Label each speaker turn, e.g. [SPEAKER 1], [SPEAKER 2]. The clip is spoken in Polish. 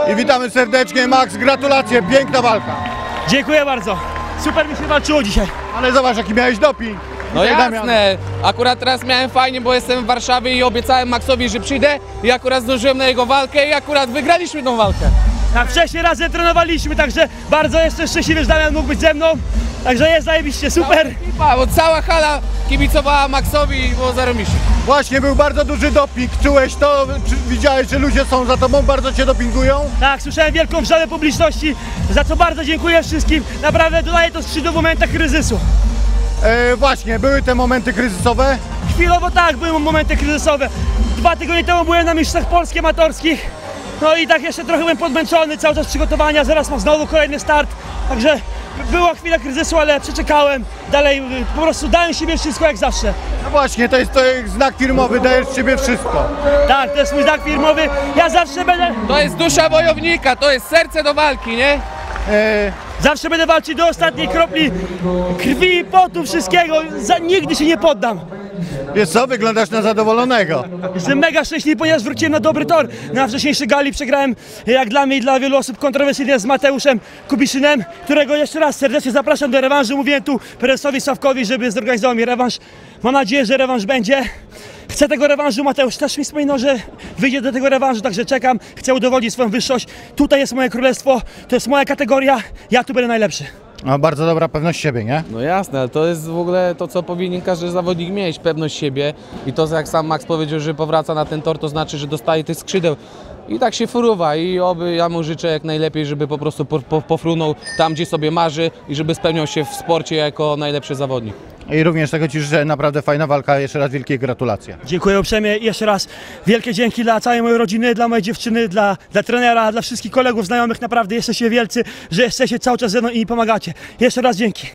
[SPEAKER 1] I witamy serdecznie, Max, gratulacje, piękna walka.
[SPEAKER 2] Dziękuję bardzo. Super mi się walczyło dzisiaj.
[SPEAKER 1] Ale zobacz, jaki miałeś doping.
[SPEAKER 3] No jasne, akurat teraz miałem fajnie, bo jestem w Warszawie i obiecałem Maxowi, że przyjdę i akurat zdążyłem na jego walkę i akurat wygraliśmy tą walkę.
[SPEAKER 2] Tak, wcześniej razem trenowaliśmy, także bardzo jestem szczęśliwy, że Damian mógł być ze mną. Także jest zajebiście, super.
[SPEAKER 3] Bo cała hala kibicowała Maxowi i było zarobiście.
[SPEAKER 1] Właśnie, był bardzo duży doping, czułeś to, widziałeś, że ludzie są za tobą, bardzo cię dopingują?
[SPEAKER 2] Tak, słyszałem wielką wrzawę publiczności, za co bardzo dziękuję wszystkim. Naprawdę dodaję to skrzydło w momentach kryzysu.
[SPEAKER 1] Właśnie, były te momenty kryzysowe?
[SPEAKER 2] Chwilowo tak, były momenty kryzysowe. 2 tygodnie temu byłem na Mistrzostwach Polski amatorskich. No i tak jeszcze trochę byłem podmęczony, cały czas przygotowania, zaraz mam znowu kolejny start. Także była chwila kryzysu, ale przeczekałem. Dalej po prostu dałem siebie wszystko jak zawsze.
[SPEAKER 1] No właśnie, to jest znak firmowy, dajesz z siebie wszystko.
[SPEAKER 2] Tak, to jest mój znak firmowy. Ja zawsze będę...
[SPEAKER 3] To jest dusza wojownika, to jest serce do walki, nie?
[SPEAKER 2] Zawsze będę walczył do ostatniej kropli krwi, potu, wszystkiego. Nigdy się nie poddam.
[SPEAKER 1] Wiesz co, wyglądasz na zadowolonego.
[SPEAKER 2] Jestem mega szczęśliwy, ponieważ wróciłem na dobry tor. Na wcześniejszej gali przegrałem, jak dla mnie i dla wielu osób, kontrowersyjnie z Mateuszem Kubiszynem, którego jeszcze raz serdecznie zapraszam do rewanżu. Mówiłem tu prezesowi Sławkowi, żeby zorganizował mi rewanż. Mam nadzieję, że rewanż będzie. Chcę tego rewanżu, Mateusz też mi wspominał, że wyjdzie do tego rewanżu, także czekam. Chcę udowodnić swoją wyższość. Tutaj jest moje królestwo, to jest moja kategoria, ja tu będę najlepszy.
[SPEAKER 1] No, bardzo dobra pewność siebie, nie?
[SPEAKER 3] No jasne, ale to jest w ogóle to, co powinien każdy zawodnik mieć, pewność siebie i to, jak sam Max powiedział, że powraca na ten tor, to znaczy, że dostaje tych skrzydeł i tak się fruwa i oby ja mu życzę jak najlepiej, żeby po prostu pofrunął tam, gdzie sobie marzy i żeby spełniał się w sporcie jako najlepszy zawodnik.
[SPEAKER 1] I również tego ci życzę, naprawdę fajna walka, jeszcze raz wielkie gratulacje.
[SPEAKER 2] Dziękuję uprzejmie i jeszcze raz wielkie dzięki dla całej mojej rodziny, dla mojej dziewczyny, dla trenera, dla wszystkich kolegów, znajomych, naprawdę jesteście wielcy, że jesteście cały czas ze mną i mi pomagacie. Jeszcze raz dzięki.